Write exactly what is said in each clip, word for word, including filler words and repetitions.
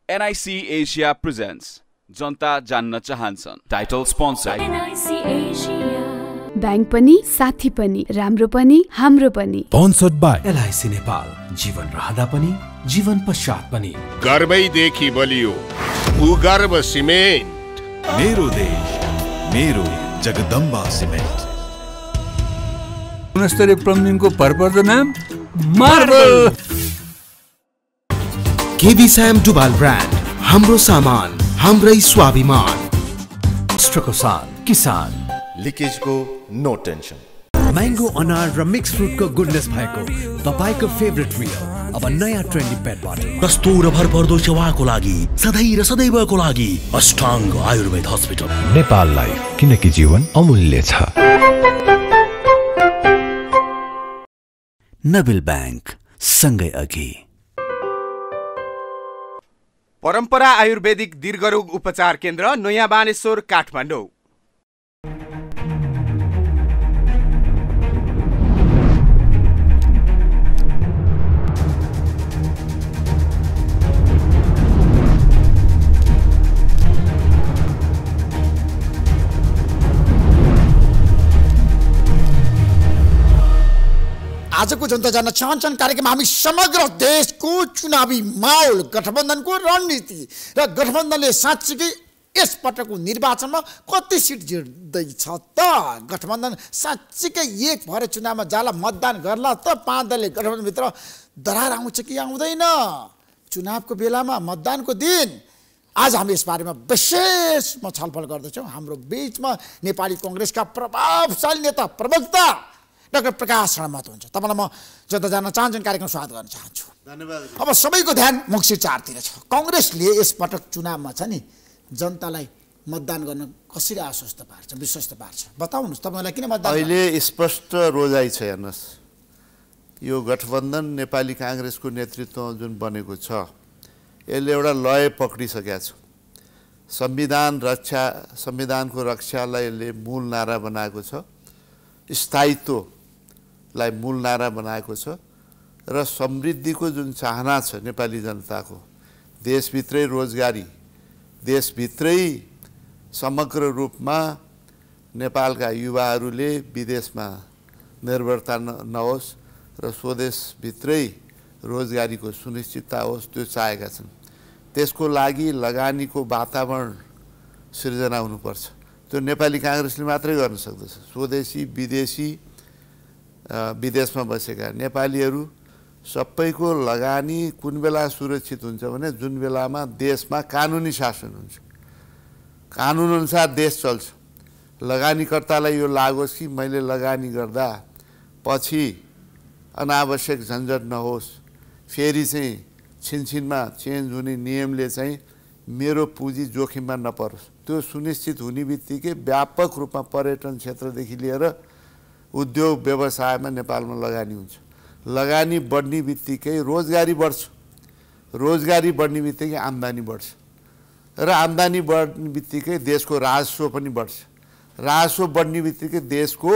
N I C Asia presents Janata Janna Chahanchhan. Title sponsor N I C Asia. Bank पनि साथी पनि राम्रो पनि हाम्रो पनि. Sponsored by L I C Nepal. जीवन रहँदा पनि जीवन पश्चात पनि. गर्वैदेखि बलियो भूगर्भ सिमेन्ट. मेरो देश मेरो जगदम्बा सिमेन्ट. गुणस्तरीय प्लम्बिङको भरपर्दो नाम मार्बल. केबी स्याम डुबाल ब्रान्ड. हाम्रो सामान हाम्रै स्वाभिमान. स्ट्रकोसान किसान. लिकेजको नो टेन्सन. म्याङ्गो अनार र मिक्स फ्रुटको गुडनेस भएको तपाईको फेभरेट रियल अब नयाँ ट्रेन्डी पेटबाट. कस्तो र भरपर्दो सेवाको लागि सधैँ र सदैवको लागि अष्टाङ्ग आयुर्वेद हस्पिटल. नेपाल लाइफ, किनकि जीवन अमूल्य छ. नबिल बैंक सँगै अघि. परम्परा आयुर्वेदिक दीर्घरोग उपचार केन्द्र नयाँ बानेश्वर काठमाडौँ. आजको जनता जान्न चाहन्छन् कार्यक्रममा हामी समग्र देशको चुनावी माहौल, गठबन्धनको रणनीति र गठबन्धनले साँच्चीकै यस पटकको निर्वाचनमा कति सिट जित्दैछ त, गठबन्धन साँच्चीकै एक भएर चुनावमा जाला मतदान गर्ला त, पाँच दलले गठबन्धनभित्र दरार आउँछ कि आउँदैन, चुनावको बेलामा मतदानको दिन. आज हामी यस बारेमा विशेषमा छलफल गर्दछौँ. हाम्रो बीचमा नेपाली कङ्ग्रेसका प्रभावशाली नेता प्रवक्ता डाक्टर प्रकाश शर्मा हुन्छ. तपाईँलाई म जनता जान्न चाहन्छन् कार्यक्रम स्वागत गर्न चाहन्छु. धन्यवाद. अब सबैको ध्यान मुक्सी चारतिर छ. कङ्ग्रेसले यसपटक चुनावमा छ नि जनतालाई मतदान गर्न कसरी आश्वस्त पार्छ, विश्वस्त पार्छ, बताउनुहोस्. तपाईँलाई किन मतदान? अहिले स्पष्ट रोजाइ छ. हेर्नुहोस्, यो गठबन्धन नेपाली काङ्ग्रेसको नेतृत्वमा जुन बनेको छ यसले एउटा लय पक्रिसकेको छ. संविधान रक्षा संविधानको रक्षालाई यसले मूल नारा बनाएको छ, स्थायित्व लाई मूल नारा बनाएको छ र समृद्धिको जुन चाहना छ नेपाली जनताको, देशभित्रै रोजगारी, देशभित्रै समग्र रूपमा नेपालका युवाहरूले विदेशमा निर्भरता नहोस् र स्वदेशभित्रै रोजगारीको सुनिश्चितता होस्, त्यो चाहेका छन्. त्यसको लागि लगानीको वातावरण सिर्जना हुनुपर्छ. त्यो नेपाली काङ्ग्रेसले मात्रै गर्न सक्दछ. स्वदेशी विदेशी विदेशमा बसेका नेपालीहरू सबैको लगानी कुन बेला सुरक्षित हुन्छ भने जुन बेलामा देशमा कानुनी शासन हुन्छ, कानुनअनुसार देश चल्छ. लगानीकर्तालाई यो लागोस् कि मैले लगानी गर्दा पछि अनावश्यक झन्झट नहोस्, फेरि चाहिँ छिनछिनमा चेन्ज हुने नियमले चाहिँ मेरो पुँजी जोखिममा नपरोस्, त्यो सुनिश्चित हुने बित्तिकै व्यापक रूपमा पर्यटन क्षेत्रदेखि लिएर उद्योग व्यवसायमा नेपालमा लगानी हुन्छ. लगानी बढ्ने बित्तिकै रोजगारी बढ्छ, रोजगारी बढ्ने बित्तिकै आम्दानी बढ्छ र आम्दानी बढ्ने बित्तिकै देशको राजस्व पनि बढ्छ. राजस्व बढ्ने बित्तिकै देशको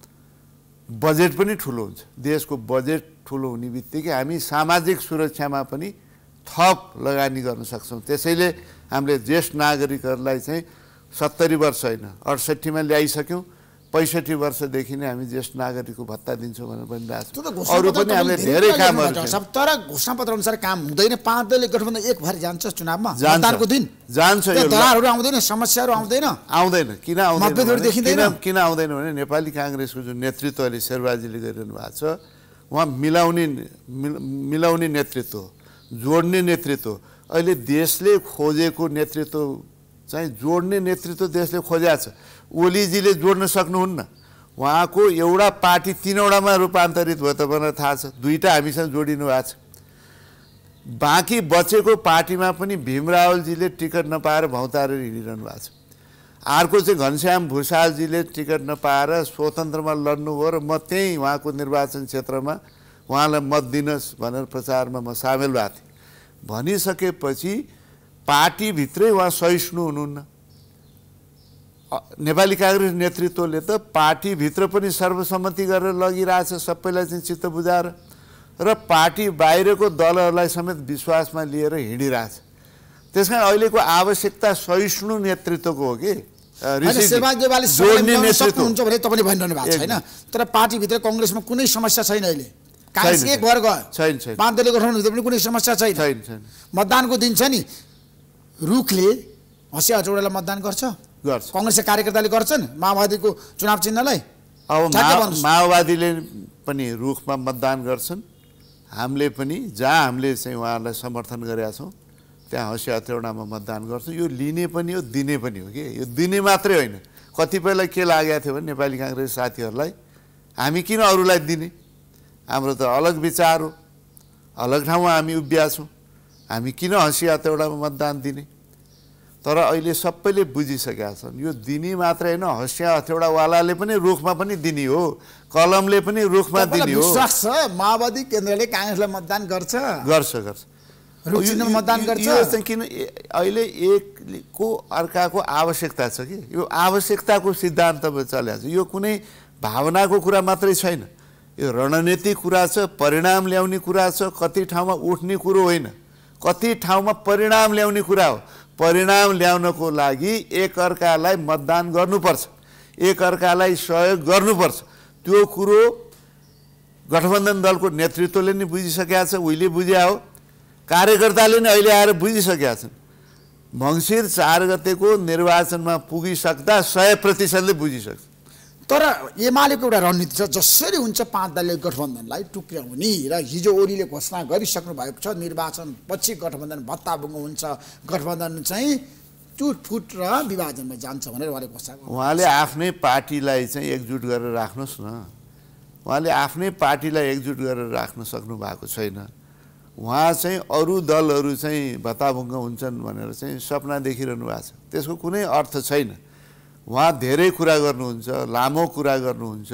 बजेट पनि ठुलो हुन्छ. देशको बजेट ठुलो हुने बित्तिकै हामी सामाजिक सुरक्षामा पनि थप लगानी गर्न सक्छौँ. त्यसैले हामीले ज्येष्ठ नागरिकहरूलाई चाहिँ सत्तरी वर्ष होइन अडसट्ठीमा ल्याइसक्यौँ, पैँसठी वर्षदेखि नै हामी ज्येष्ठ नागरिकको भत्ता दिन्छौँ भनेर भनिरहेको छौँ. अरू पनि हामीले धेरै कामहरू छ. तर घोषणापत्र अनुसार काम हुँदैन. पाँच दलले गठबन्धन एक भएर जान्छ चुनावमा, मतदानको दिन जान्छ. यो दरारहरू आउँदैन, समस्याहरू आउँदैन आउँदैन किन आउँदैन देखिँदैन किन आउँदैन भने नेपाली काङ्ग्रेसको जुन नेतृत्व अहिले शेरबाजीले गरिरहनु भएको छ, उहाँ मिलाउने मिलाउने नेतृत्व, जोड्ने नेतृत्व. अहिले देशले खोजेको नेतृत्व चाहिँ जोड्ने नेतृत्व देशले खोजेको छ. ओलीजीले जोड्न सक्नुहुन्न. उहाँको एउटा पार्टी तीनवटामा रूपान्तरित भयो त भनेर थाहा छ. दुईवटा हामीसँग जोडिनु भएको छ. बाँकी बचेको पार्टीमा पनि भीम रावलजीले टिकट नपाएर भौतारेर हिँडिरहनु भएको छ. अर्को चाहिँ घनश्याम भूषालजीले टिकट नपाएर स्वतन्त्रमा लड्नुभयो र म त्यहीँ उहाँको निर्वाचन क्षेत्रमा उहाँलाई मत दिनुहोस् भनेर प्रचारमा म सामेल भएको थिएँ. भनिसकेपछि पार्टीभित्रै उहाँ सहिष्णु हुनुहुन्न. नेपाली काङ्ग्रेस नेतृत्वले त पार्टीभित्र पनि सर्वसम्मति गरेर लगिरहेछ, सबैलाई चाहिँ चित्त बुझाएर, र पार्टी बाहिरको दलहरूलाई समेत विश्वासमा लिएर हिँडिरहेछ. त्यसकारण अहिलेको आवश्यकता सहिष्णु नेतृत्वको हो कि जोड्ने नेतृत्व हुन्छ भने तपाईँले भनिरहनु भएको छैन तर पार्टीभित्र कङ्ग्रेसमा कुनै समस्या छैन अहिले काङ्ग्रेस एक भएर गयो छैन छैन पाँच दलीय गठबन्धनभित्र पनि कुनै समस्या छैन छैन छैन मतदानको दिन छ नि रुखले हँसिया हचौडालाई मतदान गर्छ गर्छ कङ्ग्रेसका कार्यकर्ताले गर्छन् माओवादीको चुनाव चिन्हलाई अब माओवादीले पनि रुखमा मतदान गर्छन् हामीले पनि जहाँ हामीले चाहिँ उहाँहरूलाई समर्थन गरेका छौँ त्यहाँ हँसिया हचौडामा मतदान गर्छौँ यो लिने पनि हो दिने पनि हो कि यो दिने मात्रै होइन कतिपयलाई के लागेको थियो भने नेपाली काङ्ग्रेस साथीहरूलाई हामी किन अरूलाई दिने हाम्रो त अलग विचार हो अलग ठाउँमा हामी उभिया छौँ हामी किन हँसिया हचौडामा मतदान दिने तर अहिले सबैले बुझिसकेका छन् यो दिने मात्रै होइन हँसिया हचौडावालाले पनि रुखमा पनि दिने हो कलमले पनि रुखमा दिने हो विश्वास छ माओवादी केन्द्रले काङ्ग्रेसलाई मतदान गर्छ गर्छ गर्छ मतदान गर्छ यो चाहिँ किन अहिले एकको अर्काको आवश्यकता छ कि यो आवश्यकताको सिद्धान्तमा चलेको छ यो कुनै भावनाको कुरा मात्रै छैन यो रणनीतिक कुरा छ परिणाम ल्याउने कुरा छ कति ठाउँमा उठ्ने कुरो होइन कति ठाउँमा परिणाम ल्याउने कुरा हो परिणाम ल्याउनको लागि एकअर्कालाई मतदान गर्नुपर्छ एकअर्कालाई सहयोग गर्नुपर्छ त्यो कुरो गठबन्धन दलको नेतृत्वले नै बुझिसकेका छ उहिले बुझ्या हो कार्यकर्ताले नै अहिले आएर बुझिसकेका छन् मङ्सिर चार गतेको निर्वाचनमा पुगिसक्दा सय प्रतिशतले बुझिसक्छ तर एमालेको एउटा रणनीति छ जसरी हुन्छ पाँच दलीय गठबन्धनलाई टुक्र्याउने र हिजो ओलीले घोषणा गरिसक्नु भएको छ निर्वाचन पछि गठबन्धन भत्ताभुङ्गो हुन्छ गठबन्धन चाहिँ टुटफुट र विभाजनमा जान्छ भनेर उहाँले घोषणा गर्नु उहाँले आफ्नै पार्टीलाई चाहिँ एकजुट गरेर राख्नुहोस् न उहाँले आफ्नै पार्टीलाई एकजुट गरेर राख्न सक्नु भएको छैन उहाँ चाहिँ अरू दलहरू चाहिँ भत्ताभुङ्ग हुन्छन् भनेर चाहिँ सपना देखिरहनु भएको छ त्यसको कुनै अर्थ छैन उहाँ धेरै कुरा गर्नुहुन्छ लामो कुरा गर्नुहुन्छ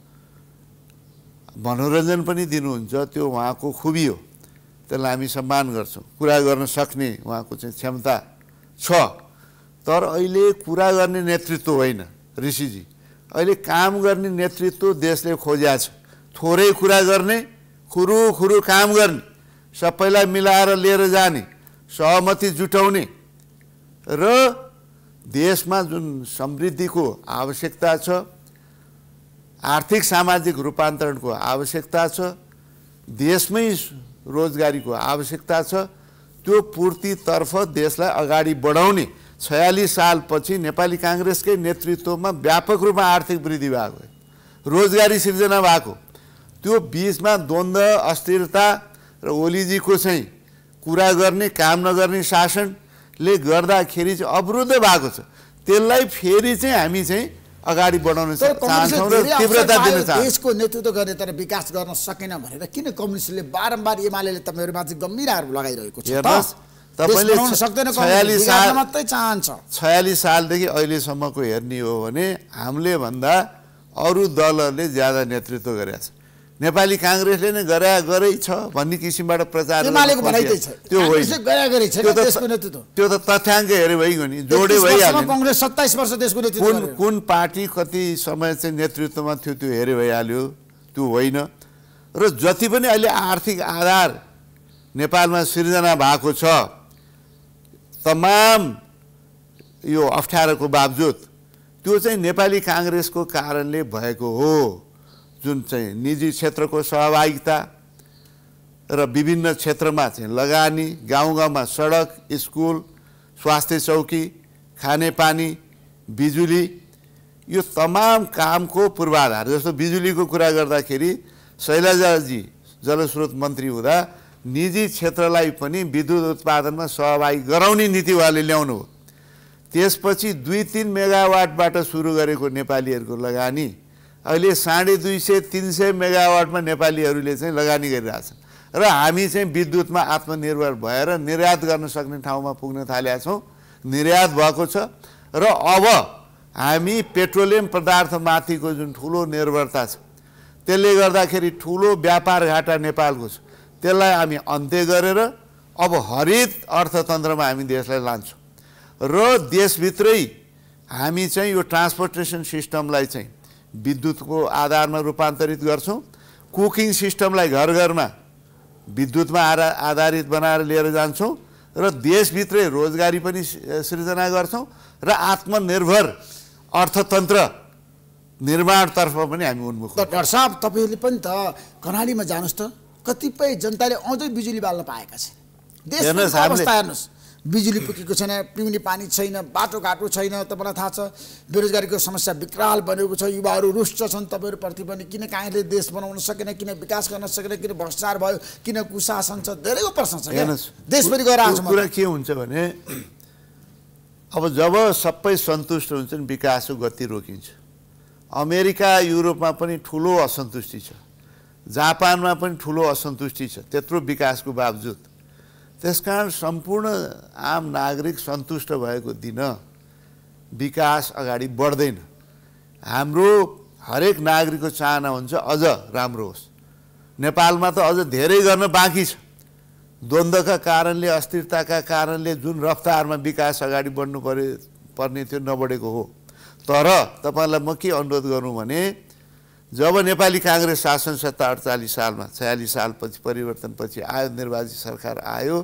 मनोरञ्जन पनि दिनुहुन्छ त्यो उहाँको खुबी हो त्यसलाई हामी सम्मान गर्छौँ कुरा गर्न सक्ने उहाँको चाहिँ क्षमता छ तर अहिले कुरा गर्ने नेतृत्व होइन ऋषिजी अहिले काम गर्ने नेतृत्व देशले खोज्या छ थोरै कुरा गर्ने खुरु खुरु काम गर्ने सबैलाई मिलाएर लिएर जाने सहमति जुटाउने र देशमा जुन समृद्धिको आवश्यकता छ आर्थिक सामाजिक रूपान्तरणको आवश्यकता छ देशमै रोजगारीको आवश्यकता छ त्यो पूर्तितर्फ देशलाई अगाडि बढाउने छयालिस सालपछि नेपाली काङ्ग्रेसकै नेतृत्वमा व्यापक रूपमा आर्थिक वृद्धि भएको रोजगारी सिर्जना भएको त्यो बिचमा द्वन्द्व अस्थिरता र ओलीजीको चाहिँ कुरा गर्ने काम नगर्ने शासनले गर्दाखेरि चाहिँ अवरुद्ध भएको छ त्यसलाई फेरि चाहिँ हामी चाहिँ अगाडि बढाउन चाहन्छौँ र तीव्रता दिन चाहन्छौँ देशको नेतृत्व गर्ने तर विकास गर्न सकेन भनेर किन कम्युनिस्टले बारम्बार एमालेले तपाईँहरूमाथि गम्भीर आरोप लगाइरहेको छ तपाईँले छयालिस साल मात्रै चाहन्छ छयालिस सालदेखि अहिलेसम्मको हेर्ने हो भने हामीले भन्दा अरू दलहरूले ज्यादा नेतृत्व गरेका छ नेपाली काङ्ग्रेसले नै गरा गरै छ भन्ने किसिमबाट प्रचार त्यो होइन त्यो त तथ्याङ्क हेरे भइगयो नि जोडे भइहाल्यो काङ्ग्रेस सत्ताइस वर्ष देशको नेतृत्व कुन कुन पार्टी कति समय चाहिँ नेतृत्वमा थियो त्यो हेरे भइहाल्यो त्यो होइन र जति पनि अहिले आर्थिक आधार नेपालमा सिर्जना भएको छ तमाम यो अप्ठ्यारोको बावजुद त्यो चाहिँ नेपाली काङ्ग्रेसको कारणले भएको हो जुन चाहिँ निजी क्षेत्रको सहभागिता र विभिन्न क्षेत्रमा चाहिँ लगानी गाउँ गाउँमा सडक स्कुल स्वास्थ्य चौकी खानेपानी बिजुली यो तमाम कामको पूर्वाधार जस्तो बिजुलीको कुरा गर्दाखेरि शैलजाजी जलस्रोत मन्त्री हुँदा निजी क्षेत्रलाई पनि विद्युत उत्पादनमा सहभागी गराउने नीति उहाँले ल्याउनु हो त्यसपछि दुई तिन मेगावाटबाट सुरु गरेको नेपालीहरूको लगानी अहिले साढे दुई सय तिन सय मेगावाटमा नेपालीहरूले चाहिँ लगानी गरिरहेछन् र हामी चाहिँ विद्युतमा आत्मनिर्भर भएर निर्यात गर्न सक्ने ठाउँमा पुग्न थालेका छौँ निर्यात भएको छ र अब हामी पेट्रोलियम पदार्थमाथिको जुन ठुलो निर्भरता छ त्यसले गर्दाखेरि ठुलो व्यापार घाटा नेपालको छ त्यसलाई हामी अन्त्य गरेर अब हरित अर्थतन्त्रमा हामी देशलाई लान्छौँ र देशभित्रै हामी चाहिँ यो ट्रान्सपोर्टेसन सिस्टमलाई चाहिँ विद्युतको आधारमा रूपान्तरित गर्छौँ कुकिङ सिस्टमलाई घर घरमा विद्युतमा आधारित बनाएर लिएर जान्छौँ र देशभित्रै रोजगारी पनि सृजना गर्छौँ र आत्मनिर्भर अर्थतन्त्र निर्माणतर्फ पनि हामी उन्मुख त डाक्टर साहब तपाईँले पनि त कर्णालीमा जानुहोस् त कतिपय जनताले अझै बिजुली बाल्न पाएका छन् देशको अवस्था हेर्नुहोस् बिजुली पुगेको छैन पिउने पानी छैन बाटोघाटो छैन तपाईँलाई थाहा छ बेरोजगारीको समस्या विकराल बनेको छ युवाहरू रुष्ट छन् तपाईँहरूप्रति पनि किन काङ्ग्रेसले देश बनाउन सकेन किन विकास गर्न सकेन किन भ्रष्टाचार भयो किन कुशासन छ धेरैको प्रश्न छ देशभरि गएर आएको कुरा के हुन्छ भने अब जब सबै सन्तुष्ट हुन्छन् विकासको गति रोकिन्छ अमेरिका युरोपमा पनि ठुलो असन्तुष्टि छ जापानमा पनि ठुलो असन्तुष्टि छ त्यत्रो विकासको बावजुद त्यसकारण सम्पूर्ण आम नागरिक सन्तुष्ट भएको दिन विकास अगाडि बढ्दैन हाम्रो हरेक नागरिकको चाहना हुन्छ अझ राम्रो होस् नेपालमा त अझ धेरै गर्न बाँकी छ द्वन्द्वका कारणले अस्थिरताका कारणले जुन रफ्तारमा विकास अगाडि बढ्नु पर्यो पर्ने थियो नबढेको हो तर तपाईँलाई म के अनुरोध गरौँ भने जब नेपाली काङ्ग्रेस शासन सत्ता अडचालिस सालमा छयालिस सालपछि परिवर्तनपछि आयो निर्वाचित सरकार आयो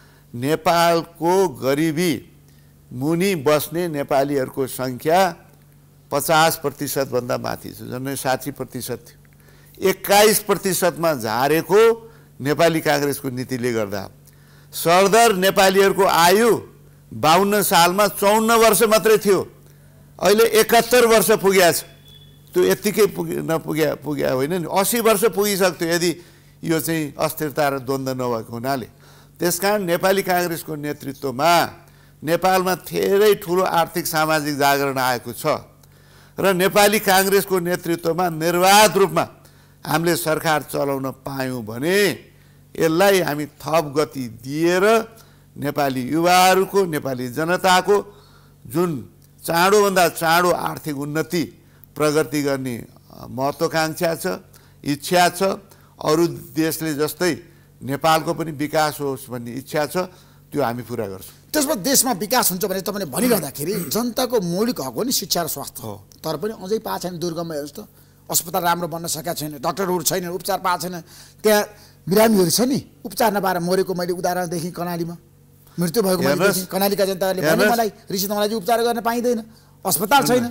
नेपालको गरिबी मुनि बस्ने नेपालीहरूको सङ्ख्या पचास प्रतिशतभन्दा माथि छ झन्डै साठी प्रतिशत थियो एक्काइस प्रतिशतमा झारेको नेपाली काङ्ग्रेसको नीतिले गर्दा सरदर नेपालीहरूको आयु बाहन्न सालमा चौन्न वर्ष मात्रै थियो अहिले एकात्तर वर्ष पुगेको छ त्यो यत्तिकै पुगे नपुग्या पुग्या होइन नि अस्सी वर्ष पुगिसक्थ्यो यदि यो चाहिँ अस्थिरता र द्वन्द्व नभएको हुनाले त्यसकारण नेपाली काङ्ग्रेसको नेतृत्वमा नेपालमा धेरै ठुलो आर्थिक सामाजिक जागरण आएको छ र नेपाली काङ्ग्रेसको नेतृत्वमा निर्वाध रूपमा हामीले सरकार चलाउन पायौँ भने यसलाई हामी थप गति दिएर नेपाली युवाहरूको नेपाली जनताको जुन चाँडोभन्दा चाँडो आर्थिक उन्नति प्रगति गर्ने महत्त्वाकांक्षा छ इच्छा छ अरू देशले जस्तै नेपालको पनि विकास होस् भन्ने इच्छा छ त्यो हामी पुरा गर्छौँ त्यसमा देशमा विकास हुन्छ भने तपाईँले भनिरहँदाखेरि जनताको मौलिक हक हो नि शिक्षा र स्वास्थ्य हो तर पनि अझै पाएको छैन दुर्गममा हेर्नुहोस् त अस्पताल राम्रो बन्न सकेका छैन डाक्टरहरू छैन उपचार पाएको छैन त्यहाँ बिरामीहरू छ नि उपचार नपाएर मरेको मैले उदाहरण देखेँ कर्णालीमा मृत्यु भएको मैले देखेँ कर्णालीका जनताहरूले भने मलाई ऋषि धमलाजी उपचार गर्न पाइँदैन अस्पताल छैन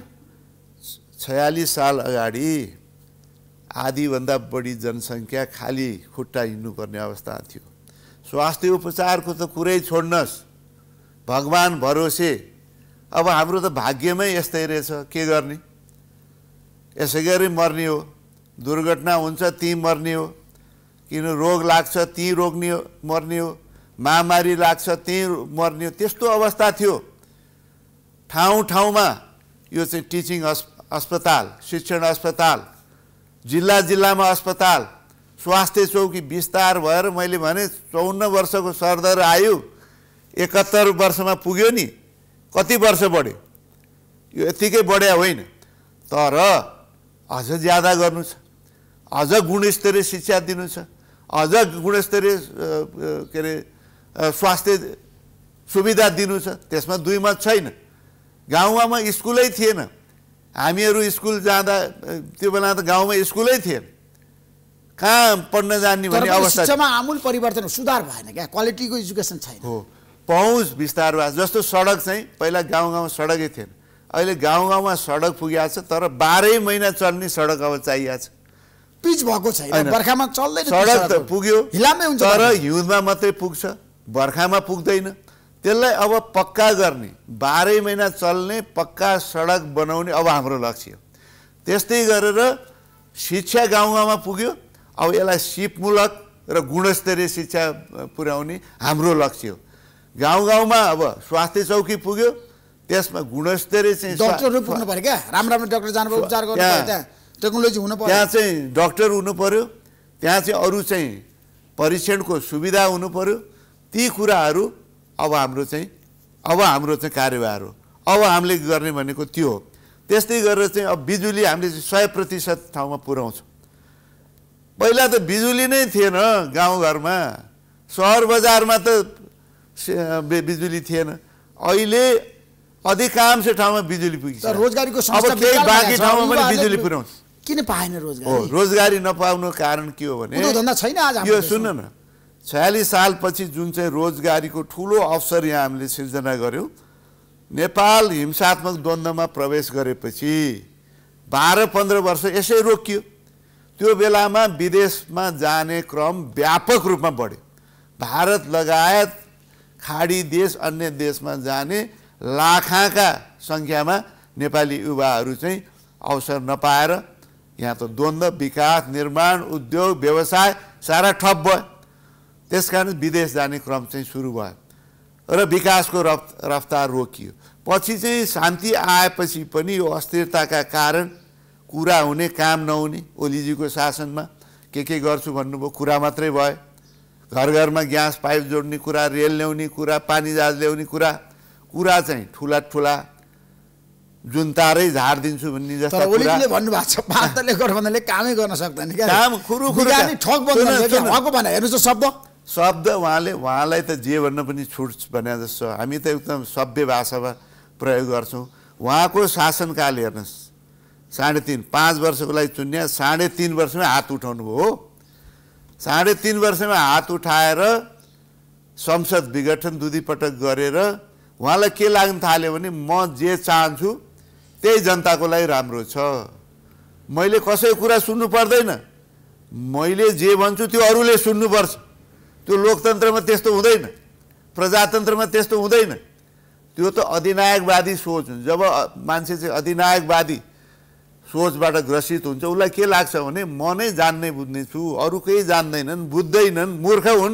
छयालिस साल अगाडि आधीभन्दा बढी जनसङ्ख्या खाली खुट्टा हिँड्नुपर्ने अवस्था थियो स्वास्थ्य उपचारको त कुरै छोड्नुहोस् भगवान भरोसे अब हाम्रो त भाग्यमै यस्तै रहेछ के गर्ने यसै गरी मर्ने हो दुर्घटना हुन्छ ती मर्ने हो किन रोग लाग्छ ती रोग्ने हो मर्ने हो महामारी लाग्छ ती मर्ने हो त्यस्तो अवस्था थियो ठाउँ ठाउँमा यो चाहिँ टिचिङ अस्पताल शिक्षण अस्पताल जिल्ला जिल्लामा अस्पताल स्वास्थ्य चौकी विस्तार भएर मैले भने चौन्न वर्षको सरदर आयु एकहत्तर वर्षमा पुग्यो नि कति वर्ष बढ्यो यो यतिकै बढ्या होइन तर अझ ज्यादा गर्नु छ अझ गुणस्तरीय शिक्षा दिनु छ अझ गुणस्तरीय के अरे स्वास्थ्य सुविधा दिनु छ त्यसमा दुई मत छैन गाउँमा स्कुलै थिएन हामीहरू स्कुल जाँदा त्यो बेला त गाउँमा स्कुलै थिएन कहाँ पढ्न जान्ने भन्ने अवस्था शिक्षामा आमूल परिवर्तन सुधार भएन क्या क्वालिटीको एजुकेसन छैन हो पहुँच विस्तार भएको जस्तो सडक चाहिँ पहिला गाउँ गाउँमा सडकै थिएन अहिले गाउँ गाउँमा सडक पुगेको छ तर बाह्रै महिना चल्ने सडक अब चाहिएको छ पिच भएको छैन बर्खामा चल्दैन सडक त पुग्यो हिलामै हुन्छ तर हिउँदमा मात्रै पुग्छ बर्खामा पुग्दैन त्यसलाई अब पक्का गर्ने बाह्रै महिना चल्ने पक्का सडक बनाउने अब हाम्रो लक्ष्य हो त्यस्तै गरेर शिक्षा गाउँ गाउँमा पुग्यो अब यसलाई सिपमूलक र गुणस्तरीय शिक्षा पुर्याउने हाम्रो लक्ष्य हो गाउँ गाउँमा अब स्वास्थ्य चौकी पुग्यो त्यसमा गुणस्तरीय चाहिँ डाक्टरहरू पुग्नु पर्यो क्या राम्रो राम्रो डाक्टर जानुभयो उपचार गर्नु पर्यो त्यहाँ टेक्नोलोजी हुनु पर्यो त्यहाँ चाहिँ डाक्टर हुनु पर्यो त्यहाँ चाहिँ अरू चाहिँ परीक्षणको सुविधा हुनु पर्यो ती कुराहरू अब हाम्रो चाहिँ अब हाम्रो चाहिँ कार्यभार हो अब हामीले गर्ने भनेको त्यो हो त्यस्तै गरेर चाहिँ अब बिजुली हामीले सय प्रतिशत ठाउँमा पुर्याउँछौँ पहिला त बिजुली नै थिएन गाउँघरमा सहर बजारमा त बिजुली थिएन अहिले अधिकांश ठाउँमा बिजुली पुगिन्छ रोजगारीको अब केही बाँकी ठाउँमा पनि बिजुली पुर्याउँछ किन पाएन रोजगारी हो रोजगारी नपाउनुको कारण के हो भने धन्दा छैन आज यो सुन्न न छयालिस सालपछि जुन चाहिँ रोजगारीको ठुलो अवसर यहाँ हामीले सिर्जना गऱ्यौँ, नेपाल हिंसात्मक द्वन्द्वमा प्रवेश गरेपछि बाह्र पन्ध्र वर्ष यसै रोकियो। त्यो बेलामा विदेशमा जाने क्रम व्यापक रूपमा बढ्यो। भारत लगायत खाडी देश अन्य देशमा जाने लाखाका सङ्ख्यामा नेपाली युवाहरू चाहिँ अवसर नपाएर यहाँ त द्वन्द्व, विकास, निर्माण, उद्योग, व्यवसाय सारा ठप भयो। त्यसकारण विदेश जाने क्रम चाहिँ सुरु भयो र विकासको रफ रफ्तार रोकियो। पछि चाहिँ शान्ति आएपछि पनि यो अस्थिरताका कारण कुरा हुने काम नहुने, ओलीजीको शासनमा के के गर्छु भन्नुभयो, कुरा मात्रै भयो। घर घरमा ग्यास पाइप जोड्ने कुरा, रेल ल्याउने कुरा, पानी जहाज ल्याउने कुरा कुरा चाहिँ ठुला ठुला जुन्तारै झारिदिन्छु भन्ने जस्ता कुरा। ओलीजीले भन्नुभएको छ पातले गठबन्धनले कामै गर्न सक्दैन क्या, काम खुरु खुरु ठग बन्द हको भने हेर्नुहोस् त शब्द शब्द उहाँले उहाँलाई त जे भन्न पनि छुट भने जस्तो हामी त एकदम सभ्य भाषामा प्रयोग गर्छौँ। उहाँको शासनकाल हेर्नुहोस्, साढे तिन पाँच वर्षको लागि चुन्या, साढे तिन वर्षमा हात उठाउनु भयो हो। साढे तिन वर्षमा हात उठाएर संसद विघटन दुई पटक गरेर उहाँलाई के लाग्न थाल्यो भने म जे चाहन्छु त्यही जनताको लागि राम्रो छ, मैले कसैको कुरा सुन्नु पर्दैन, मैले जे भन्छु त्यो अरूले सुन्नुपर्छ। त्यो लोकतन्त्रमा त्यस्तो हुँदैन, प्रजातन्त्रमा त्यस्तो हुँदैन। त्यो त अधिनायकवादी सोच हुन्छ। जब मान्छे चाहिँ अधिनायकवादी सोचबाट ग्रसित हुन्छ उसलाई के लाग्छ भने म नै जान्ने बुझ्ने छु, अरू केही जान्दैनन्, बुझ्दैनन्, मूर्ख हुन्,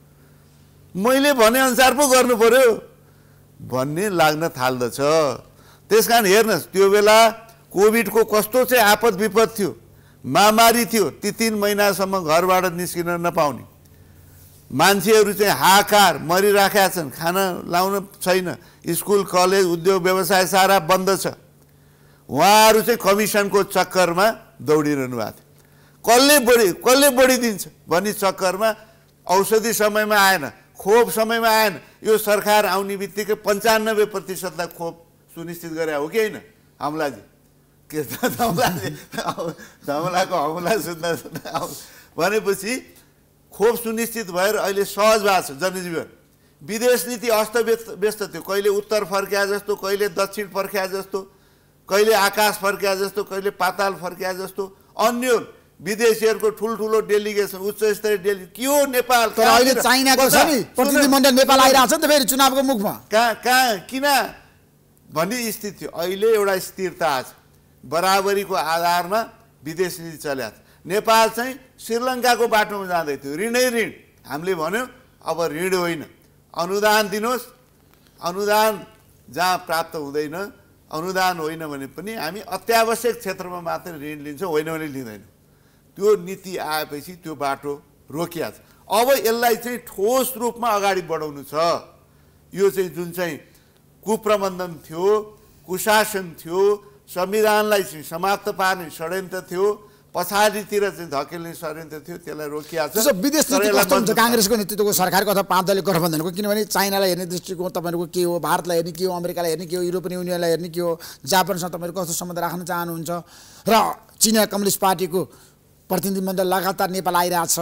मैले भनेअनुसार पो गर्नु पर्यो भन्ने लाग्न थाल्दछ। त्यस कारण हेर्नुहोस् त्यो बेला कोभिडको कस्तो चाहिँ आपद विपद थियो, महामारी थियो, ती तिन महिनासम्म घरबाट निस्किन नपाउने मान्छेहरू चाहिँ हाहाकार मरिराखेका छन्, खाना लाउन छैन, स्कुल कलेज उद्योग व्यवसाय सारा बन्द छ। उहाँहरू चाहिँ कमिसनको चक्करमा दौडिरहनु भएको थियो। कसले बढी कसले बढिदिन्छ भन्ने चक्करमा औषधि समयमा आएन, खोप समयमा आएन। यो सरकार आउने बित्तिकै पन्चानब्बे प्रतिशतलाई खोप सुनिश्चित गरे हो कि होइन हमलाजी? के धमलाजी धमलाको हमला सुन्दा सुन्दा भनेपछि खोप सुनिश्चित भएर अहिले सहज भएको छ जनजीवन। विदेश नीति अस्तव्यस्त व्यस्त थियो, कहिले उत्तर फर्किया जस्तो, कहिले दक्षिण फर्किया जस्तो, कहिले आकाश फर्किया जस्तो, कहिले पाताल फर्किया जस्तो। अन्य विदेशीहरूको ठुल्ठुलो डेलिगेसन, उच्च स्तरीय डेलिगेसन के हो नेपाल? तर अहिले चाइनाको छ नि प्रतिनिधिमण्डल नेपाल आइरहेको छ नि त फेरि चुनावको मुखमा, कहाँ कहाँ किन भन्ने स्थिति थियो। अहिले एउटा स्थिरता छ, बराबरीको आधारमा विदेश नीति चल्या छ। नेपाल चाहिँ श्रीलङ्काको बाटोमा जाँदै थियो, ऋणै ऋण। हामीले भन्यौँ अब ऋण होइन, अनुदान दिनुहोस्, अनुदान जहाँ प्राप्त हुँदैन, अनुदान होइन भने पनि हामी अत्यावश्यक क्षेत्रमा मात्रै ऋण लिन्छौँ, होइन भने लिँदैनौँ। त्यो नीति आएपछि त्यो बाटो रोकिया छ। अब यसलाई चाहिँ ठोस रूपमा अगाडि बढाउनु छ। यो चाहिँ जुन चाहिँ कुप्रबन्धन थियो, कुशासन थियो, संविधानलाई चाहिँ समाप्त पार्ने षड्यन्त्र थियो, पछाडितिर चाहिँ धकेल्ने षड्यन्त्र थियो, त्यसलाई रोकिया छ। विदेश नीति कस्तो हुन्छ काङ्ग्रेसको नेतृत्वको सरकारको अथवा पाँच दलीय गठबन्धनको? किनभने चाइनालाई हेर्ने दृष्टिकोण तपाईँहरूको के हो, भारतलाई हेर्ने के हो, अमेरिकालाई हेर्ने के हो, युरोपियन युनियनलाई हेर्ने के हो, जापानसँग तपाईँहरू कस्तो सम्बन्ध राख्न चाहनुहुन्छ? र चिनिया कम्युनिस्ट पार्टीको प्रतिनिधिमण्डल लगातार नेपाल आइरहेछ,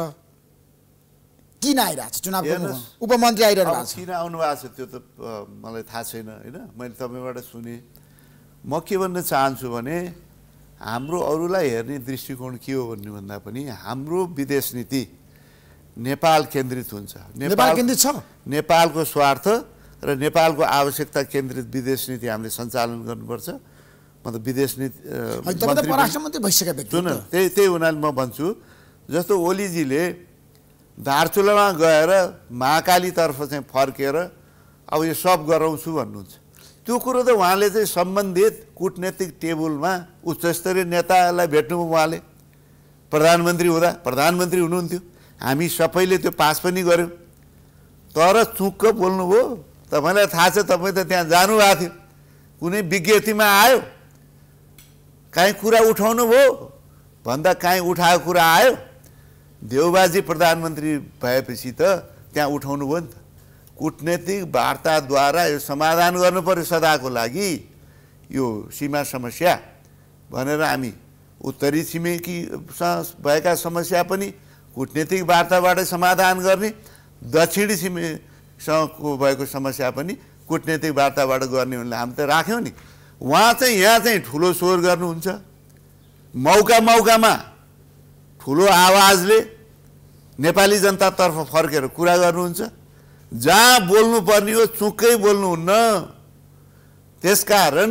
किन आइरहेछ? चुनावको उपमन्त्री आइरहनु भएको छ, किन आउनु भएको छ त्यो त मलाई थाहा छैन होइन। मैले तपाईँबाट सुने। म के भन्न चाहन्छु भने हाम्रो अरूलाई हेर्ने दृष्टिकोण के हो भन्ने भन्दा पनि हाम्रो विदेश नीति नेपाल केन्द्रित हुन्छ। नेपाल केन्द्रित छ। नेपालको स्वार्थ र नेपालको आवश्यकता केन्द्रित विदेश नीति हामीले सञ्चालन गर्नुपर्छ। मतलब विदेश नीति परराष्ट्र मन्त्री भइसकेको व्यक्ति सुन, त्यही त्यही हुनाले म भन्छु जस्तो ओलीजीले दार्चुलामा गएर महाकालीतर्फ चाहिँ फर्केर अब यो सब गराउँछु भन्नुहुन्छ। त्यो कुरो त उहाँले चाहिँ सम्बन्धित कूटनैतिक टेबलमा उच्चस्तरीय नेतालाई भेट्नुभयो। उहाँले प्रधानमन्त्री हुँदा प्रधानमन्त्री हुनुहुन्थ्यो, हामी सबैले त्यो पास पनि गऱ्यौँ, तर चुक्क बोल्नुभयो। तपाईँलाई थाहा छ, तपाईँ त त्यहाँ जानुभएको थियो, कुनै विज्ञप्तिमा आयो, काहीँ कुरा उठाउनु भयो भन्दा काहीँ उठाएको कुरा आयो। देउबाजी प्रधानमन्त्री भएपछि त त्यहाँ उठाउनु भयो नि त। कूटनैतिक वार्ताद्वारा यो समाधान गर्नु पर्यो सदाको लागि यो सीमा समस्या भनेर हामी उत्तरी छिमेकीसँग भएका समस्या पनि कूटनैतिक वार्ताबाटै समाधान गर्ने दक्षिणी छिमेकीसँगको भएको समस्या पनि कूटनीतिक वार्ताबाट गर्ने हुनाले हामी त राख्यौँ नि। उहाँ चाहिँ यहाँ चाहिँ ठुलो स्वर गर्नुहुन्छ, मौका मौकामा ठुलो आवाजले नेपाली जनतातर्फ फर्केर कुरा गर्नुहुन्छ। जहाँ बोल्नुपर्ने हो चुक्कै बोल्नुहुन्न। त्यसकारण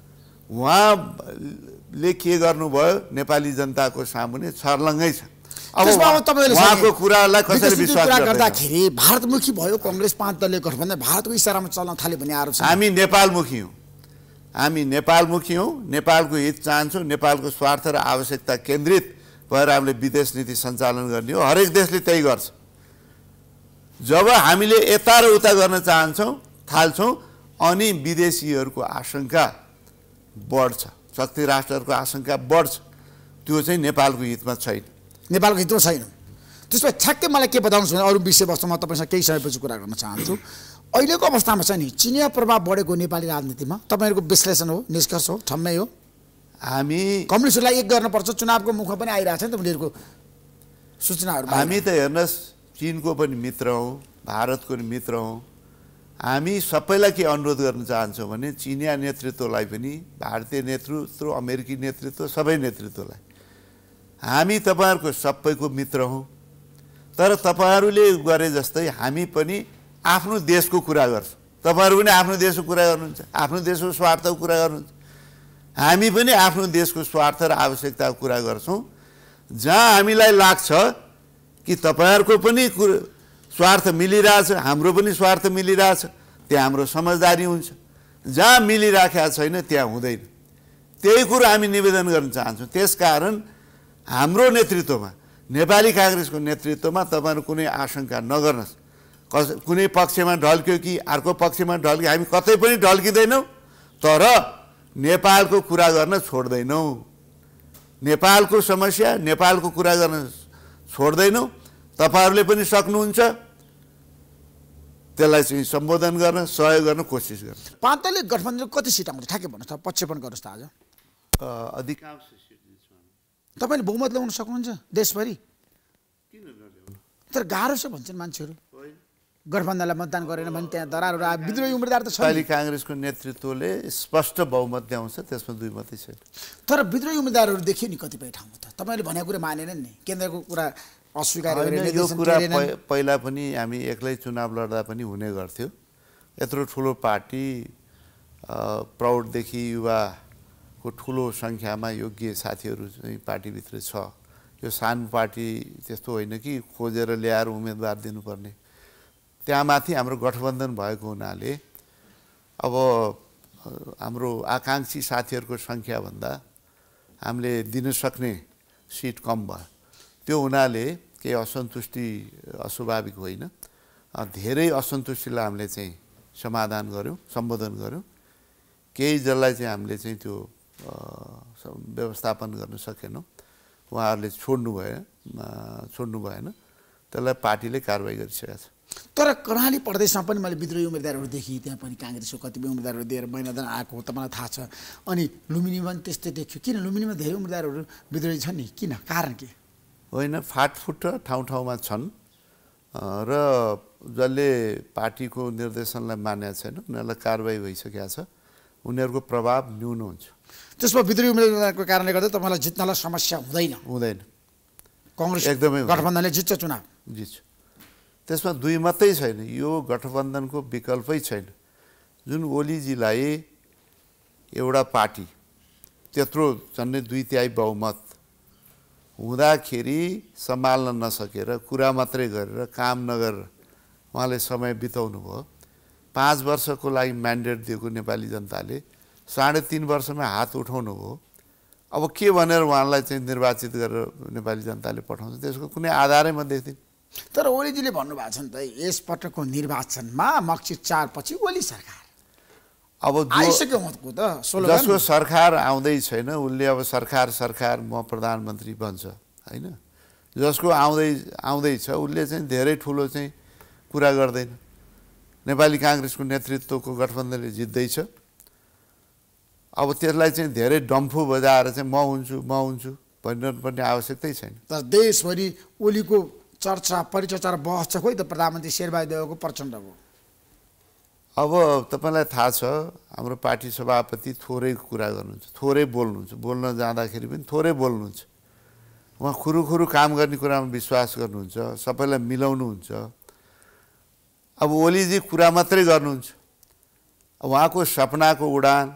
उहाँले के गर्नुभयो नेपाली जनताको सामुने छर्लङ्गै छ। अब उहाँको कुरालाई कसरी विश्वास गर्दाखेरि भारतमुखी भयो कांग्रेस पाँच दलीय गठबन्धन भारतको इशारामा चल्न थाल्यो भन्ने आरोप छ। हामी नेपालमुखी हौँ, हामी नेपालमुखी हौँ, नेपालको हित चाहन्छौँ, नेपालको स्वार्थ र आवश्यकता केन्द्रित भएर हामीले विदेश नीति सञ्चालन गर्ने हो। हरेक देशले त्यही गर्छ। जब हामीले यता र उता गर्न चाहन्छौँ थाल्छौँ अनि विदेशीहरूको आशंका बढ्छ, शक्ति राष्ट्रहरूको आशंका बढ्छ। त्यो चाहिँ नेपालको हितमा छैन, नेपालको हितमा छैन। त्यसमा ठ्याक्कै मलाई के बताउनुहोस् भने अरू विषयवस्तुमा तपाईँसँग केही समयपछि कुरा गर्न चाहन्छु। अहिलेको अवस्थामा चाहिँ नि चिनिया प्रभाव बढेको नेपाली राजनीतिमा तपाईँहरूको विश्लेषण हो, निष्कर्ष हो, ठम्मै हो? हामी कम्युनिस्टलाई एक गर्नुपर्छ, चुनावको मुखमा पनि आइरहेको छ नि त उनीहरूको सूचनाहरू। हामी त हेर्नुहोस् चीनको पनि मित्र हौँ, भारतको पनि मित्र हौँ। हामी सबैलाई के अनुरोध गर्न चाहन्छौँ भने चिनिया नेतृत्वलाई पनि, भारतीय नेतृत्व, अमेरिकी नेतृत्व, सबै नेतृत्वलाई हामी तपाईँहरूको सबैको मित्र हौँ। तर तपाईँहरूले गरे जस्तै हामी पनि आफ्नो देशको कुरा गर्छौँ, तपाईँहरू पनि आफ्नो देशको कुरा गर्नुहुन्छ, आफ्नो देशको स्वार्थको कुरा गर्नुहुन्छ। हामी पनि आफ्नो देशको स्वार्थ र आवश्यकताको कुरा गर्छौँ। जहाँ हामीलाई लाग्छ कि तपाईँहरूको पनि स्वार्थ मिलिरहेछ, हाम्रो पनि स्वार्थ मिलिरहेछ, त्यहाँ हाम्रो समझदारी हुन्छ। जहाँ मिलिराखेको छैन त्यहाँ हुँदैन। त्यही कुरो हामी निवेदन गर्न चाहन्छौँ। त्यसकारण हाम्रो नेतृत्वमा, नेपाली काङ्ग्रेसको नेतृत्वमा तपाईँहरू कुनै आशंका नगर्नुहोस्। कस कुनै पक्षमा ढल्क्यो कि अर्को पक्षमा ढल्क्यो, हामी कतै पनि ढल्किँदैनौँ। तर नेपालको कुरा गर्न छोड्दैनौँ। नेपालको समस्या, नेपालको कुरा गर्न छोड्दैनौँ। तपाईँहरूले पनि सक्नुहुन्छ त्यसलाई चाहिँ सम्बोधन गर्न, सहयोग गर्न कोसिस गर्नु। पाँच दलीय गठबन्धन कति सिट आउँछ ठ्याक्कै भन्नुहोस् त, प्रक्षेपण गर्नुहोस् त। आज अधिकांश सिट तपाईँले बहुमत ल्याउन सक्नुहुन्छ देशभरि? किन नल्याउनु? तर गाह्रो छ भन्छन् मान्छेहरू। गठबन्धनलाई मतदान गरेन भने त्यहाँ दरारहरू आयो, विद्रोही उम्मेदवार त छ। नेपाली काङ्ग्रेसको नेतृत्वले स्पष्ट बहुमत ल्याउँछ, त्यसमा दुई मात्रै छैन। तर विद्रोही उम्मेदवारहरू देखियो नि कतिपय ठाउँमा त। तपाईँले भनेको कुरा मानेनन् नि, केन्द्रको कुरा अस्वीकार गरेर। यो कुरा पहिला पनि हामी एक्लै चुनाव लड्दा पनि हुने गर्थ्यो। यत्रो ठुलो पार्टी, प्राउडदेखि युवाको ठुलो सङ्ख्यामा योग्य साथीहरू चाहिँ पार्टीभित्र छ। यो सानो पार्टी त्यस्तो होइन कि खोजेर ल्याएर उम्मेदवार दिनुपर्ने। त्यहाँ माथि हाम्रो गठबन्धन भएको हुनाले अब हाम्रो आकाङ्क्षी साथीहरूको सङ्ख्याभन्दा हामीले दिन सक्ने सिट कम भयो। त्यो हुनाले केही असन्तुष्टि अस्वाभाविक होइन। धेरै असन्तुष्टिलाई हामीले चाहिँ समाधान गऱ्यौँ, सम्बोधन गऱ्यौँ। केही जसलाई चाहिँ हामीले चाहिँ त्यो व्यवस्थापन गर्न सकेनौँ, उहाँहरूले छोड्नु भएन छोड्नु भएन त्यसलाई पार्टीले कारवाही गरिसकेको छ। तर कर्णाली प्रदेशमा पनि मैले विद्रोही उम्मेदवारहरू देखेँ, त्यहाँ पनि काङ्ग्रेसको कतिपय उम्मेदवारहरू दिएर मैदान आएको तपाईँलाई थाहा छ। अनि लुम्बिनीमा पनि त्यस्तै देखियो। किन लुम्बिनीमा धेरै उम्मेदवारहरू विद्रोही छन् नि, किन, कारण के? होइन, फाटफुट ठाउँ ठाउँमा छन् र जसले पार्टीको निर्देशनलाई मानेको छैन उनीहरूलाई कारवाही भइसकेको छ। उनीहरूको प्रभाव न्यून हुन्छ। त्यसमा विद्रोही उम्मेदवारको कारणले गर्दा तपाईँलाई जित्नलाई समस्या हुँदैन? हुँदैन। काङ्ग्रेस एकदमै गठबन्धनले जित्छ चुनाव? जित्छ। त्यसमा दुई मात्रै छैन, यो गठबन्धनको विकल्पै छैन। जुन ओलीजीलाई एउटा पार्टी त्यत्रो झन्डै दुई तिहाई बहुमत हुँदाखेरि सम्हाल्न नसकेर कुरा मात्रै गरेर काम नगरेर उहाँले समय बिताउनु भयो। पाँच वर्षको लागि म्यान्डेट दिएको नेपाली जनताले साढे तिन वर्षमा हात उठाउनु भयो। अब के भनेर उहाँलाई चाहिँ निर्वाचित गरेर नेपाली जनताले पठाउँछ, त्यसको कुनै आधारै म देख्दिनँ। तर ओलीजीले भन्नुभएको छ नि त यसपटकको निर्वाचनमा मक्सिर चार पछि ओली सरकार अब आइसक्यो मतको त जसको सरकार आउँदै छैन उसले अब सरकार सरकार म प्रधानमन्त्री बन्छ होइन। जसको आउँदै आउँदैछ उसले चाहिँ धेरै ठुलो चाहिँ कुरा गर्दैन। नेपाली काङ्ग्रेसको नेतृत्वको गठबन्धनले जित्दैछ। अब त्यसलाई चाहिँ धेरै डम्फु बजाएर चाहिँ म हुन्छु म हुन्छु भनिरहनु पर्ने आवश्यकतै छैन। तर देशभरि ओलीको चर्चा परिचर्चा र बहस छ खोइ त प्रधानमन्त्री शेरबहादुर देउवाको प्रचण्डको। अब तपाईँलाई थाहा छ हाम्रो पार्टी सभापति थोरै कुरा गर्नुहुन्छ, थोरै बोल्नुहुन्छ, बोल्न जाँदाखेरि पनि थोरै बोल्नुहुन्छ। उहाँ खुरुखुरु काम गर्ने कुरामा विश्वास गर्नुहुन्छ, सबैलाई मिलाउनुहुन्छ। अब ओलीजी कुरा मात्रै गर्नुहुन्छ। उहाँको सपनाको उडान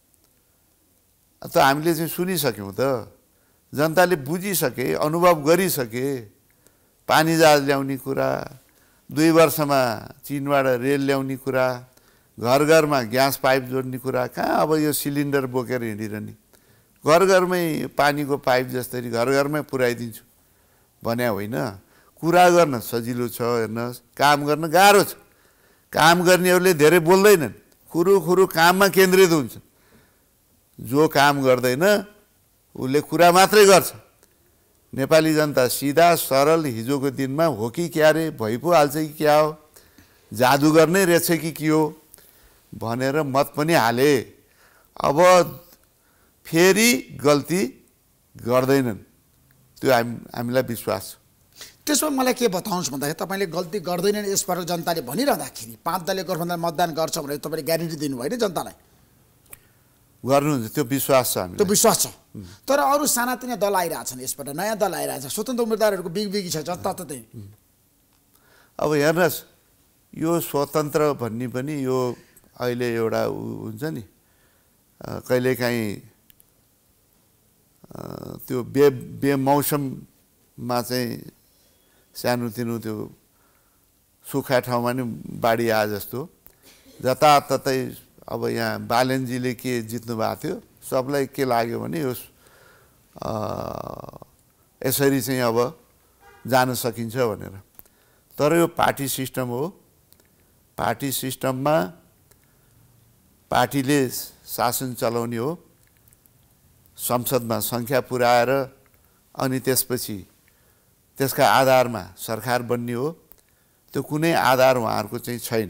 त हामीले चाहिँ सुनिसक्यौँ त, जनताले बुझिसके, अनुभव गरिसके। पानी जहाज ल्याउने कुरा, दुई वर्षमा चीनबाट रेल ल्याउने कुरा, घर घरमा ग्यास पाइप जोड्ने कुरा, कहाँ अब यो सिलिन्डर बोकेर हिँडिरहने, घर घरमै पानीको पाइप जस्तरी घर घरमै पुर्याइदिन्छु भने होइन। कुरा गर्न सजिलो छ, हेर्नुहोस्, काम गर्न गाह्रो छ। काम गर्नेहरूले धेरै बोल्दैनन्, खुरुखुरु काममा केन्द्रित हुन्छ। जो काम गर्दैन उसले कुरा मात्रै गर्छ। नेपाली जनता सिधा सरल, हिजोको दिनमा हो कि क्या रे, भइ पो हाल्छ कि क्या हो, जादुगर नै रहेछ कि के हो भनेर मत पनि हाले। अब फेरि गल्ती गर्दैनन्, त्यो हामी हामीलाई विश्वास छ। त्यसमा मलाई के बताउनुहोस् भन्दाखेरि तपाईँले गल्ती गर्दैनन् यसपटक जनताले भनिरहँदाखेरि पाँच दलले गठबन्धन मतदान गर्छ भनेर तपाईँले ग्यारेन्टी दिनुभयो नि जनतालाई? गर्नुहुन्छ, त्यो विश्वास छ हामीलाई। त्यो विश्वास छ। तर अरू सानातिना दल आइरहेछन्, यसपल्ट नयाँ दल आइरहेछ, स्वतन्त्र उम्मेदवारहरूको बिग बिगी छ जनता त त्यही। अब हेर्नुहोस्, यो स्वतन्त्र भन्ने पनि यो अहिले एउटा हुन्छ नि, कहिलेकाहीँ त्यो बे बेमौसममा चाहिँ सानोतिनो त्यो सुक्खा ठाउँमा नि बाढी आए जस्तो जताततै। अब यहाँ बालेनजीले के जित्नु भएको थियो, सबलाई के लाग्यो भने यो यसरी चाहिँ अब जान सकिन्छ भनेर। तर यो पार्टी सिस्टम हो। पार्टी सिस्टममा पार्टीले शासन चलाउने हो, संसदमा सङ्ख्या पुर्याएर अनि त्यसपछि त्यसका आधारमा सरकार बन्ने हो। त्यो कुनै आधार उहाँहरूको चाहिँ छैन।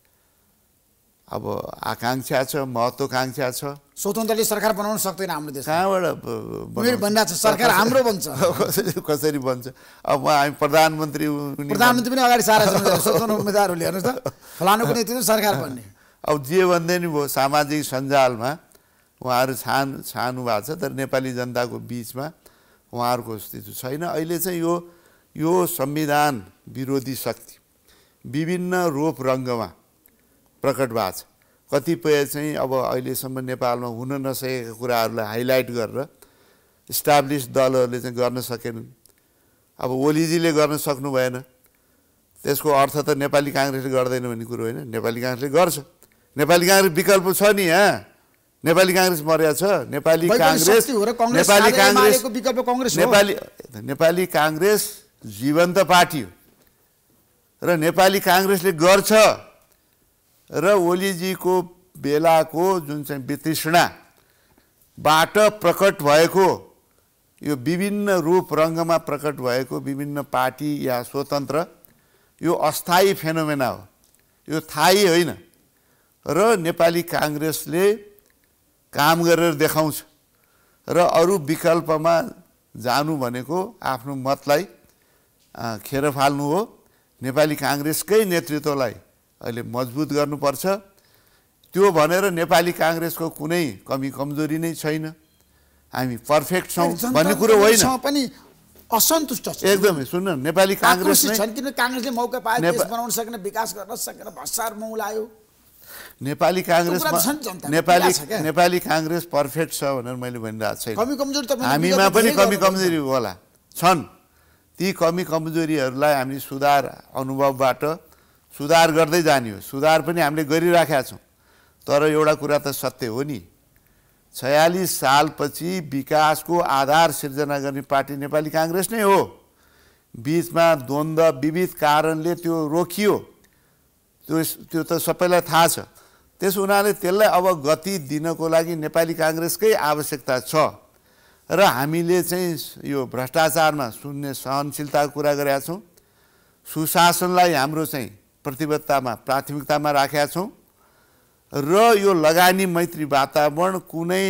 अब आकाङ्क्षा छ, महत्त्वकाङ्क्षा छ। स्वतन्त्रले सरकार बनाउन सक्दैन हाम्रो देश। कहाँबाट भनिरहेको छ सरकार हाम्रो बन्छ, कसरी बन्छ? अब हामी प्रधानमन्त्री प्रधानमन्त्री पनि अगाडि सारा स्वतन्त्र उम्मेदवारहरूले हेर्नुहोस् त, फलानुको नेतृत्व सरकार बन्ने। अब जे भन्दै नि भयो, सामाजिक सञ्जालमा उहाँहरू छान छानु भएको छ, तर नेपाली जनताको बिचमा उहाँहरूको अस्तित्व छैन। अहिले चाहिँ यो यो संविधान विरोधी शक्ति विभिन्न रूप रङ्गमा प्रकट भएको छ। कतिपय चाहिँ अब अहिलेसम्म नेपालमा हुन नसकेका कुराहरूलाई हाइलाइट गरेर इस्टाब्लिस दलहरूले चाहिँ गर्न सकेनन्। अब ओलीजीले गर्न सक्नु भएन, त्यसको अर्थ त नेपाली काङ्ग्रेसले गर्दैन भन्ने कुरो होइन। नेपाली काङ्ग्रेसले गर्छ। नेपाली काङ्ग्रेस विकल्प छ नि, यहाँ नेपाली काङ्ग्रेस मर्या छ। नेपाली काङ्ग्रेस नेपाली काङ्ग्रेस नेपाली नेपाली काङ्ग्रेस जीवन्त पार्टी हो र नेपाली काङ्ग्रेसले गर्छ। र ओलीजीको बेलाको जुन चाहिँ वितृष्णाबाट प्रकट भएको यो विभिन्न रूप रङ्गमा प्रकट भएको विभिन्न पार्टी या स्वतन्त्र यो अस्थायी फेनोमेना हो, यो थायी होइन। र नेपाली काङ्ग्रेसले काम गरेर देखाउँछ र अरू विकल्पमा जानु भनेको आफ्नो मतलाई खेर फाल्नु हो। नेपाली काङ्ग्रेसकै नेतृत्वलाई अहिले मजबुत गर्नुपर्छ। त्यो भनेर नेपाली काङ्ग्रेसको कुनै कमी कमजोरी नै छैन, हामी पर्फेक्ट छौँ भन्ने कुरो होइन। पनि असन्तुष्ट छ एकदमै। सुन्नु, नेपाली काङ्ग्रेस किन काङ्ग्रेसले मौका पाए, देश बनाउन सकेन, विकास गर्न सकेन, भ्रष्टाचार मौलायो। Nepali Congress Nepali Nepali Congress perfect छ भनेर मैले भनिरहेको छैन। कमी कमजोरी त हामीमा पनि कमी कमजोरी होला, छन्। ती कमी कमजोरीहरूलाई हामी सुधार अनुभवबाट सुधार गर्दै जाने हो। सुधार पनि हामीले गरिराखेका छौँ। तर एउटा कुरा त सत्य हो नि, छयालिस सालपछि विकासको आधार सिर्जना गर्ने पार्टी नेपाली काङ्ग्रेस नै हो। बिचमा द्वन्द्व विविध कारणले त्यो रोकियो, त्यो त्यो त सबैलाई थाहा छ। त्यस हुनाले त्यसलाई अब गति दिनको लागि नेपाली काङ्ग्रेसकै आवश्यकता छ। र हामीले चाहिँ यो भ्रष्टाचारमा शून्य सहनशीलताको कुरा गरेका छौँ। सुशासनलाई हाम्रो चाहिँ प्रतिबद्धतामा प्राथमिकतामा राखेका छौँ। र यो लगानी मैत्री वातावरण कुनै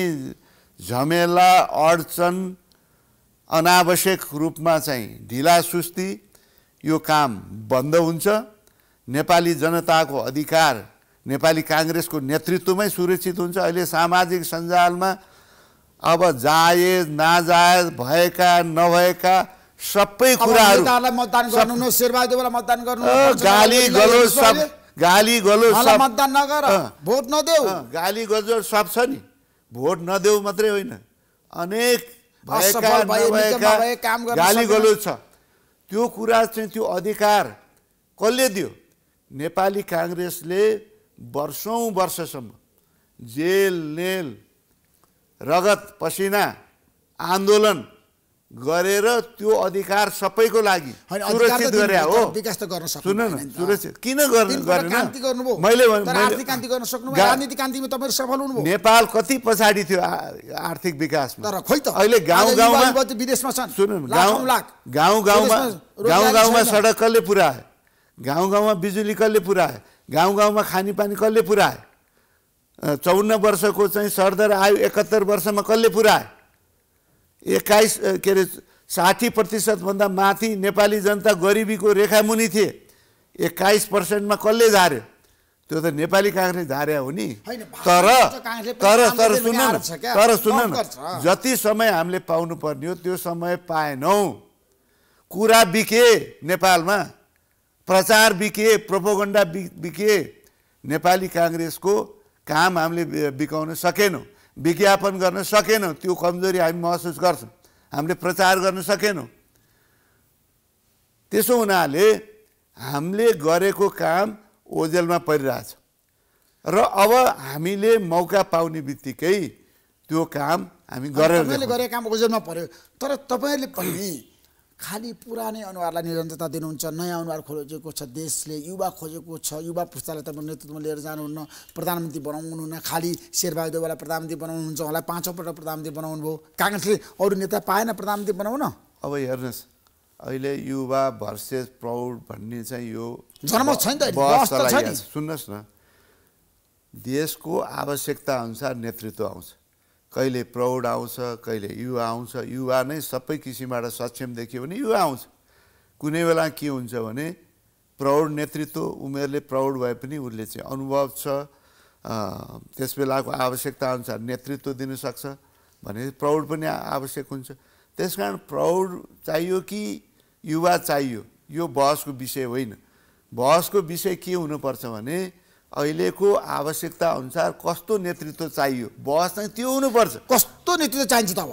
झमेला अडचन अनावश्यक रूपमा चाहिँ ढिला सुस्ती यो काम बन्द हुन्छ, नेपाली जनताको अधिकार नेपाली काङ्ग्रेसको नेतृत्वमै सुरक्षित हुन्छ। अहिले सामाजिक सञ्जालमा अब जायज नाजायज भएका नभएका सबै कुराहरू मतदान गर्नु न शेरबहादुरलाई मतदान गर्नु गाली गलोज सब गाली गलोज सब मतदान नगर भोट नदेऊ गाली गलोज सब छ नि। भोट नदेऊ मात्रै होइन, अनेक भएका नभएका गाली गलोज छ। त्यो कुरा चाहिँ त्यो अधिकार कसले दियो? नेपाली काङ्ग्रेसले वर्षौँ वर्षसम्म जेल नेल रगत पसिना आन्दोलन गरेर त्यो अधिकार सबैको लागि सुरक्षित गरे हो। विकास त गर्न सक्नु सुन न, सुरक्षित किन गर्न गरेन? मैले आर्थिक क्रान्ति गर्न सक्नु भयो, राजनीतिक क्रान्तिमा तपाईहरु सफल हुनुभयो। नेपाल कति पछाडी थियो आर्थिक विकासमा, तर खोइ त अहिले गाउँ गाउँमा विदेशमा छन्। सुन न, गाउँ गाउँ गाउँमा गाउँ गाउँमा सडक कसले पुर्याए? गाउँ गाउँमा बिजुली कसले पुर्याए? गाउँ गाउँमा खानेपानी कसले पुर्याए? चौन्न वर्षको चाहिँ सरदर आयु एकहत्तर वर्षमा कसले पुर्याए? एक्काइस के अरे साठी प्रतिशतभन्दा माथि नेपाली जनता गरिबीको रेखामुनि थिए। एक्काइस पर्सेन्टमा कसले झार्यो? त्यो त नेपाली काङ्ग्रेस झार्या हो नि। तर तर तर सुन न तर सुन न जति समय हामीले पाउनु पर्ने हो त्यो समय पाएनौँ। कुरा बिके, नेपालमा प्रचार बिके, प्रोपोगन्डा बिके। नेपाली काङ्ग्रेसको काम हामीले बिकाउन सकेनौँ, विज्ञापन गर्न सकेनौँ। त्यो कमजोरी हामी महसुस गर्छौँ, हामीले प्रचार गर्न सकेनौँ। त्यसो हुनाले हामीले गरेको काम ओझेलमा परिरहेछ र अब हामीले मौका पाउने बित्तिकै त्यो काम हामी गरेर तपाईँले गरेको काम ओझेलमा पर्यो। तर तपाईँहरूले पनि खालि पुरानै अनुहारलाई निरन्तरता दिनुहुन्छ, नयाँ अनुहार खोजेको छ देशले, युवा खोजेको छ। युवा पुस्तालाई तपाईँ नेतृत्वमा लिएर जानुहुन्न, प्रधानमन्त्री बनाउनुहुन्न। खालि शेरबहादुरलाई प्रधानमन्त्री बनाउनुहुन्छ, उहाँलाई पाँचौँपल्ट प्रधानमन्त्री बनाउनु भयो। काङ्ग्रेसले अरू नेता पाएन प्रधानमन्त्री बनाउन। अब हेर्नुहोस्, अहिले युवा भर्सेस प्राउड भन्ने चाहिँ यो जनमत छैन त, सुन्नुहोस् न, देशको आवश्यकता अनुसार नेतृत्व आउँछ। कहिले प्रौढ आउँछ, कहिले युवा आउँछ। युवा नै सबै किसिमबाट सक्षम देखियो भने युवा आउँछ। कुनै बेला के हुन्छ भने प्रौढ नेतृत्व, उमेरले प्रौढ भए पनि उसले चाहिँ अनुभव छ, त्यस बेलाको आवश्यकता अनुसार नेतृत्व दिन सक्छ भने प्रौढ पनि आवश्यक हुन्छ। त्यस कारण प्रौढ चाहियो कि युवा चाहियो यो बहसको विषय होइन। बहसको विषय के हुनुपर्छ भने अहिलेको आवश्यकता अनुसार कस्तो नेतृत्व चाहियो, बहस चाहिँ त्यो हुनुपर्छ। कस्तो नेतृत्व चाहिन्छ त?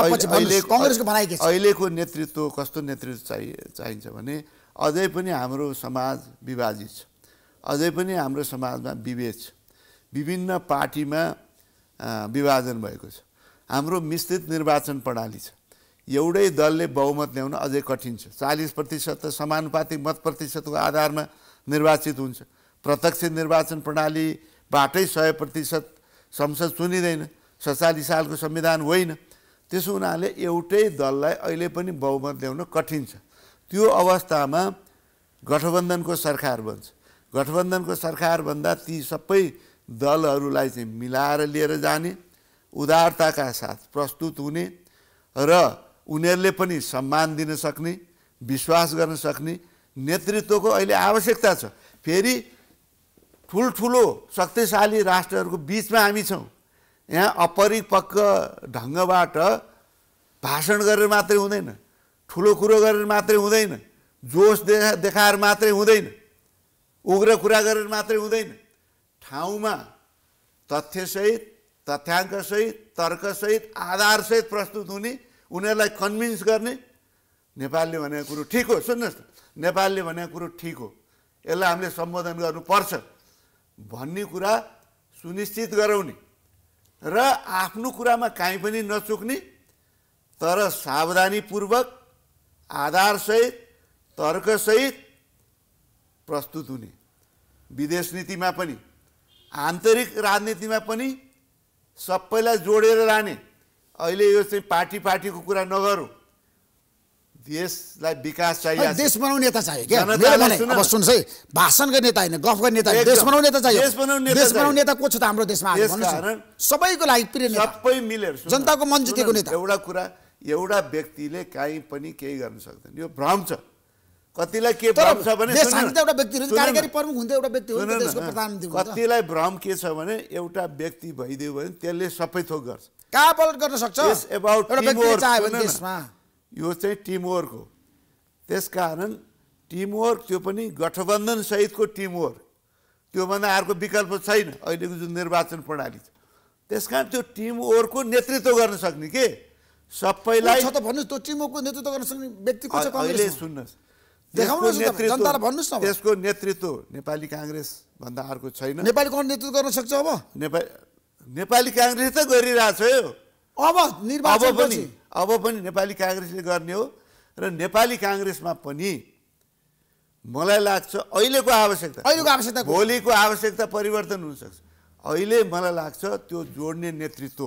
अहिलेको नेतृत्व कस्तो नेतृत्व चाहिए चाहिन्छ भने अझै पनि हाम्रो समाज विभाजित छ, अझै पनि हाम्रो समाजमा विभेद छ, विभिन्न पार्टीमा विभाजन भएको छ। हाम्रो मिश्रित निर्वाचन प्रणाली छ, एउटै दलले बहुमत ल्याउन अझै कठिन छ। चालिस प्रतिशत त समानुपातिक मत प्रतिशतको आधारमा निर्वाचित हुन्छ। प्रत्यक्ष निर्वाचन प्रणालीबाटै सय प्रतिशत संसद चुनिँदैन, सत्तालिस सालको संविधान होइन। त्यसो हुनाले एउटै दललाई अहिले पनि बहुमत ल्याउन कठिन छ। त्यो अवस्थामा गठबन्धनको सरकार बन्छ। गठबन्धनको सरकार भन्दा ती सबै दलहरूलाई चाहिँ मिलाएर लिएर जाने, उदारताका साथ प्रस्तुत हुने र उनीहरूले पनि सम्मान दिन सक्ने, विश्वास गर्न सक्ने नेतृत्वको अहिले आवश्यकता छ। फेरि ठुल्ठुलो शक्तिशाली राष्ट्रहरूको बिचमा हामी छौँ। यहाँ अपरिपक्व ढङ्गबाट भाषण गरेर मात्रै हुँदैन, ठुलो कुरो गरेर मात्रै हुँदैन, जोस देखा देखाएर मात्रै हुँदैन, उग्र कुरा गरेर मात्रै हुँदैन। ठाउँमा तथ्यसहित, तथ्याङ्कसहित, तर्कसहित, आधारसहित प्रस्तुत हुने, उनीहरूलाई कन्भिन्स गर्ने। नेपालले भनेको कुरो ठिक हो, सुन्नुहोस् न, नेपालले भनेको कुरो ठिक हो, यसलाई हामीले सम्बोधन गर्नुपर्छ भन्ने कुरा सुनिश्चित गराउने र आफ्नो कुरामा काहीँ पनि नचुक्ने, तर सावधानीपूर्वक आधारसहित तर्कसहित प्रस्तुत हुने। विदेश नीतिमा पनि आन्तरिक राजनीतिमा पनि सबैलाई जोडेर लाने। अहिले यो चाहिँ पार्टी पार्टीको कुरा नगरौँ, देशलाई विकास चाहियो, देश बनाउने नेता चाहियो क्या। अब सुन्नुहोस् है, भाषण गर्ने नेता होइन, गफ गर्ने नेता, देश बनाउने नेता चाहियो। देश बनाउने देश बनाउने नेता को छ त हाम्रो देशमा? सबैको लागि प्रिय नेता, सबै मिलेर जनताको मन जितेको नेता। एउटा कुरा, एउटा व्यक्तिले काहीँ पनि केही गर्न सक्दैन, यो भ्रम छ। कतिलाई के भ्रम छ भने देश शान्ति एउटा व्यक्ति हुन्छ कार्यकारी प्रमुख हुन्थ्यो एउटा व्यक्ति हो देशको प्रधानमन्त्री हुन्छ कतिलाई भ्रम के छ भने एउटा व्यक्ति भइदियो भने त्यसले सबै थोक गर्छ कहाँ पलट गर्न सक्छ एउटा व्यक्ति चाह्यो भने देशमा यो चाहिँ टिमवर्क हो त्यसकारण टिमवर्क त्यो पनि गठबन्धन सहितको टिमवर्क त्योभन्दा अर्को विकल्प छैन अहिलेको जुन निर्वाचन प्रणाली छ त्यसकारण त्यो टिमवर्कको नेतृत्व गर्न सक्ने के सबैलाई छ त भन्नुस् त्यो टिमवर्कको नेतृत्व गर्न सक्ने व्यक्ति को छ अहिले सुन्नुस् देखाउनुस् न जनतालाई भन्नुस् न त्यसको नेतृत्व नेपाली कांग्रेस भन्दा अर्को छैन नेपाली कांग्रेस नेतृत्व गर्न सक्छ अब नेपाली नेपाली कांग्रेस त गरिरहेछ यो अब निर्वाचन अब पनि अब पनि नेपाली कांग्रेसले गर्ने हो र नेपाली कांग्रेसमा पनि मलाई लाग्छ अहिलेको आवश्यकता अहिलेको आवश्यकता भोलिको आवश्यकता परिवर्तन हुन सक्छ अहिले मलाई लाग्छ त्यो जोड्ने नेतृत्व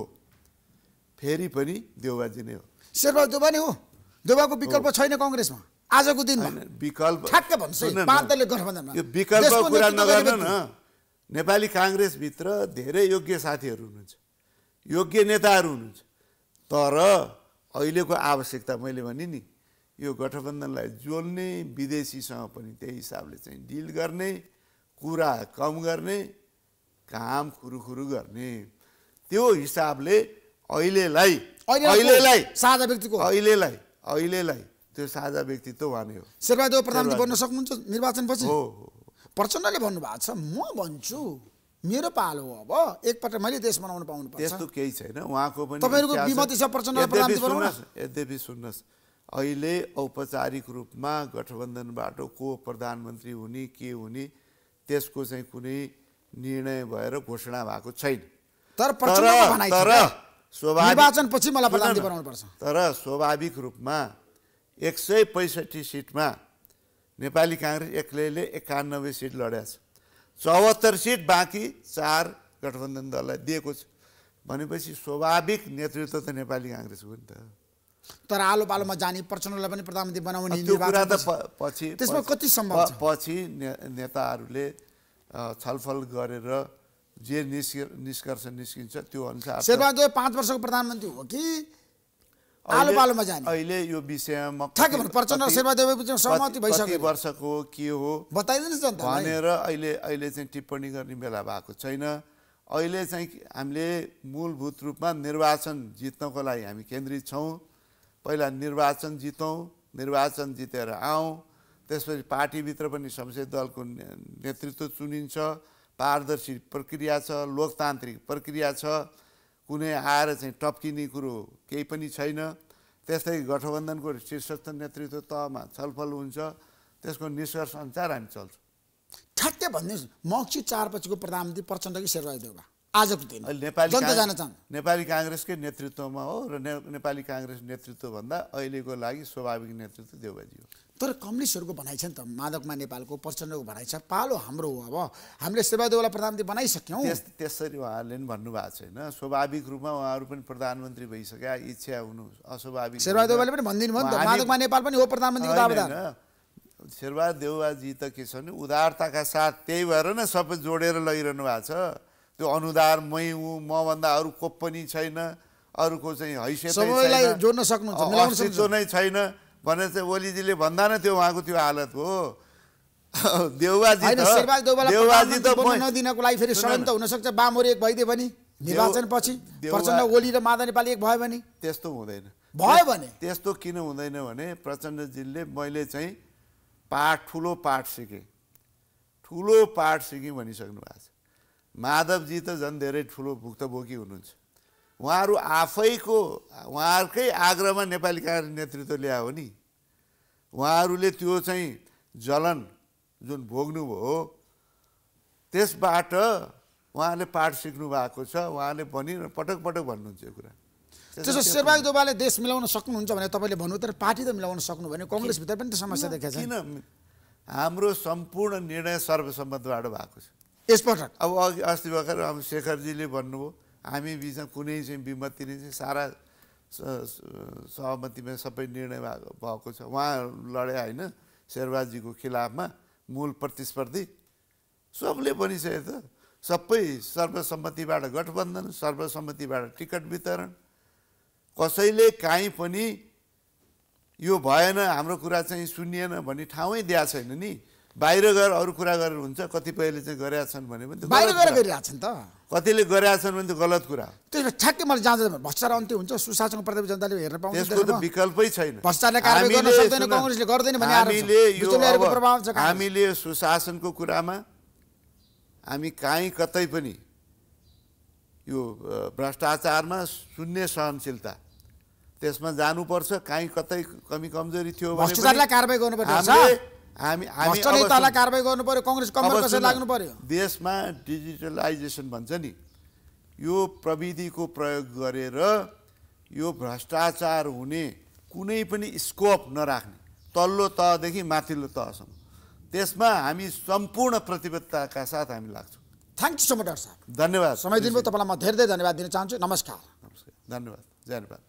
फेरि पनि देउबाजी नै हो शेरबहादुर देउबा नै हो देउबाको विकल्प छैन कांग्रेसमा आजको दिनमा विकल्प ठ्याक्क भन्छ पाँच दलले गठबन्धनमा यो विकल्पको कुरा नगर्नु न नेपाली कांग्रेस भित्र धेरै योग्य साथीहरू हुनुहुन्छ योग्य नेताहरू हुनुहुन्छ तर अहिलेको आवश्यकता मैले भने नि यो गठबन्धनलाई जोड्ने विदेशीसँग पनि त्यही हिसाबले चाहिँ डिल गर्ने कुरा कम गर्ने काम खुरुखुरु गर्ने त्यो हिसाबले अहिलेलाई अहिलेलाई साझा व्यक्तिको अहिलेलाई अहिलेलाई त्यो साझा व्यक्तित्व वाने हो शेरबहादुर प्रधानमन्त्री बन्न सक्नुहुन्छ निर्वाचनपछि हो प्रचण्डले भन्नुभएको छ म भन्छु मेरो पालो हो अब एकपटक मैले देश बनाउन पाउनु पर्छ त्यस्तो केही छैन उहाँको पनि तपाईहरुको विमति छ प्रचण्डले प्रधानमन्त्री बनाउन यद्यपि सुन्नुस् अहिले औपचारिक रूपमा गठबन्धनबाट को प्रधानमन्त्री हुने के हुने त्यसको चाहिँ कुनै निर्णय भएर घोषणा भएको छैन तर प्रचण्डको भनाइ छ तर स्वाभाविक निर्वाचनपछि मलाई प्रधानमन्त्री बनाउनु पर्छ तर स्वाभाविक रूपमा एक सय पैँसठी सिटमा नेपाली कांग्रेस एक्लैले एकानब्बे सिट लडेछ चौहत्तर सिट बाँकी चार गठबन्धन दललाई दिएको छ भनेपछि स्वाभाविक नेतृत्व त नेपाली कांग्रेस हो नि त तर आलो पालोमा जाने प्रचण्डलाई पनि प्रधानमन्त्री बनाउने त्यो कुरा त पछि त्यसमा कति सम्भव छ पछि नेताहरूले छलफल गरेर जे निष्कर्ष निस्किन्छ त्यो अनुसार शेरबहादुर पाँच वर्षको प्रधानमन्त्री हो कि आलो पालोमा जाने अहिले यो विषयमा ठ्याक्क भने प्रचण्ड र शेरबहादुर बिचमा सहमति भइसक्यो कति वर्षको के हो बताइदिनुस् न भनेर अहिले अहिले चाहिँ टिप्पणी गर्ने बेला भएको छैन अहिले चाहिँ हामीले मूलभूत रूपमा निर्वाचन जित्नको लागि हामी केन्द्रित छौँ पहिला निर्वाचन जितौँ निर्वाचन जितेर आउँ त्यसपछि पार्टीभित्र पनि संसदीय दलको नेतृत्व चुनिन्छ पारदर्शी प्रक्रिया छ लोकतान्त्रिक प्रक्रिया छ कुनै आएर चाहिँ टप्किने कुरो केही पनि छैन त्यस्तै गठबन्धनको शीर्षस्थ नेतृत्व तहमा छलफल हुन्छ त्यसको निष्कर्ष अनुसार हामी चल्छौँ ठ्याक्कै भन्नुहोस् मक्सी चार पछिको प्रधानमन्त्री प्रचण्ड कि शेरबहादुर देउबा आजको दिन नेपाली जनता जान चाहन्छ नेपाली कांग्रेसकै नेतृत्वमा हो र नेपाली कांग्रेस नेतृत्वभन्दा अहिलेको लागि स्वाभाविक नेतृत्व देउबाजी हो तर कम्युनिस्टहरूको भनाइ छ नि त माधवमा नेपालको प्रचण्डको भनाइ छ पालो हाम्रो हो अब हामीले शेरबहादुरलाई प्रधानमन्त्री बनाइसक्यौँ त्यसरी उहाँहरूले पनि भन्नुभएको छैन स्वाभाविक रूपमा उहाँहरू पनि प्रधानमन्त्री भइसक्या इच्छा हुनु अस्वाभाविक शेरबहादुरले पनि भनिदिनु भयो नि त माधवमा नेपाल पनि हो प्रधानमन्त्रीको दावेदार शेरबहादुर देउबाजी त के छ भने उदारताका साथ त्यही भएर न सबै जोडेर लगिरहनु भएको छ त्यो अनुदार मै हुँ मभन्दा अरू को पनि छैन अरूको चाहिँ हैसियत सबैलाई जोड्न सक्नुहुन्छ मिलाउन सक्नुहुन्छ नै छैन भनेर चाहिँ ओलीजीले भन्दा न त्यो उहाँको त्यो हालत हो देउबाजी त देउबाजी त नदिनको लागि फेरि षड्यन्त्र हुन सक्छ बामोरी एक भइदियो भने निर्वाचन पछि प्रचण्ड ओली र माधव नेपाली एक भयो भने त्यस्तो हुँदैन भयो भने त्यस्तो किन हुँदैन भने प्रचण्डजीले मैले चाहिँ पाठ ठुलो पाठ सिकेँ ठुलो पाठ सिकेँ भनिसक्नु भएको छ माधवजी त झन् धेरै ठुलो भुक्तभोगी हुनुहुन्छ उहाँहरू आफैको उहाँहरूकै आग्रहमा नेपाली कांग्रेस नेतृत्व ल्यायो हो नि उहाँहरूले त्यो चाहिँ जलन जुन भोग्नुभयो त्यसबाट उहाँले पाठ सिक्नु भएको छ उहाँले भनि पटक पटक भन्नुहुन्छ यो कुरा त्यसो शेरबहादुर देउबाले देश मिलाउन सक्नुहुन्छ भने तपाईँले भन्नु तर पार्टी त मिलाउन सक्नु भने कङ्ग्रेसभित्र पनि त समस्या देखा छ किन हाम्रो सम्पूर्ण निर्णय सर्वसम्मतबाट भएको छ यसपटक अब अघि अस्ति भर्खर अब शेखरजीले भन्नुभयो हामी बिचमा कुनै चाहिँ विमति नै चाहिँ सारा सहमतिमा सबै निर्णय भएको छ उहाँ लडे होइन शेरबहादुरजीको खिलाफमा मूल प्रतिस्पर्धी सबले भनिसके त सबै सर्वसम्मतिबाट गठबन्धन सर्वसम्मतिबाट टिकट वितरण कसैले काहीँ पनि यो भएन हाम्रो कुरा चाहिँ सुनिएन भन्ने ठाउँै दिएको छैन नि। बाहिर गएर अरू कुरा गरेर हुन्छ, कतिपयले चाहिँ गरेका छन् भने पनि बाहिर गएर गरिरहेछन् त, कतिले गरेका छन् भने त गलत कुरा। त्यसले ठ्याक्कै मैले जाँदैन भ्रष्टाचार अन्त्य हुन्छ, सुशासनको प्रति जनताले हेर्न पाउँदैन, त्यसको त विकल्पै छैन। भ्रष्टाचारले कारबाही गर्न सक्दैन, कांग्रेसले गर्दैन भन्ने हामीले यो हामीले सुशासनको कुरामा हामी कहीँ कतै पनि यो भ्रष्टाचारमा शून्य सहनशीलता त्यसमा जानुपर्छ। कहीँ कतै कमी कमजोरी थियो भने भ्रष्टाचारलाई कारबाही गर्नुपर्छ, हामी हामी भ्रष्ट नेतालाई कारबाही गर्नु पर्यो, कांग्रेस कमर कसरी लाग्नु पर्यो। देशमा डिजिटलाइजेसन भन्छ नि, यो प्रविधिको प्रयोग गरेर यो भ्रष्टाचार हुने कुनै पनि स्कोप नराख्ने, तल्लो तहदेखि माथिल्लो तहसम्म, त्यसमा हामी सम्पूर्ण प्रतिबद्धताका साथ हामी लाग्छौँ। Thank you so much doctor साहब, धन्यवाद। समय दिनुभयो, तपाईँलाई म धेरै धेरै धन्यवाद दिन चाहन्छु। नमस्कार। नमस्कार, धन्यवाद, धन्यवाद।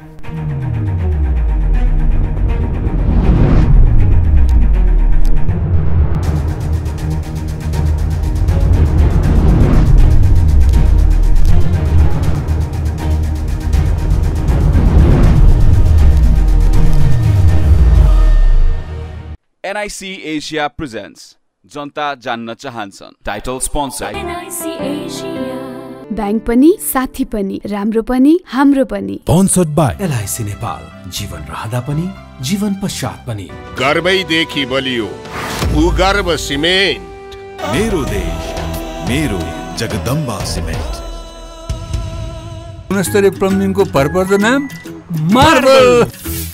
N I C Asia presents Janata Janna Chahanchhan. Title sponsored. N I C Asia. Bank पनि साथी पनि राम्रो पनि हाम्रो पनि. Sponsored by L I C Nepal. जीवन रहँदा पनि जीवन पश्चात पनि. गर्वैदेखि बलियो भूगर्भ सिमेन्ट. मेरो देश मेरो जगदम्बा सिमेन्ट. गुणस्तरीय प्लम्बिङको भरपर्दो नाम मार्बल.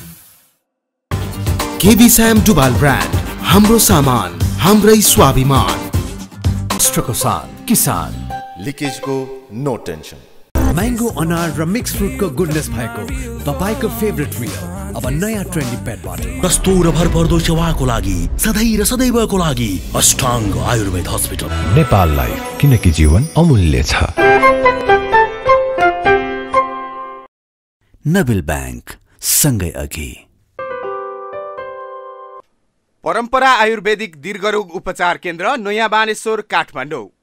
केबी स्याम डुबाल ब्रान्ड, हाम्रो सामान हाम्रै स्वाभिमान. राष्ट्रको सान किसान. लिकेजको नो टेन्सन. म्याङ्गो अनार र मिक्स फ्रुटको गुडनेस भएको तपाईको फेभरेट रियल अब नयाँ ट्रेन्डी पेट बोटल. कस्तो र भरपर्दो सेवाको लागि सधैँ र सदैवको लागि अष्टाङ्ग आयुर्वेद हस्पिटल. नेपाल लाइफ, किनकि जीवन अमूल्य छ. नबिल बैंक सँगै अघि. परम्परा आयुर्वेदिक दीर्घरोग उपचार केन्द्र नयाँ बानेश्वर काठमाडौँ.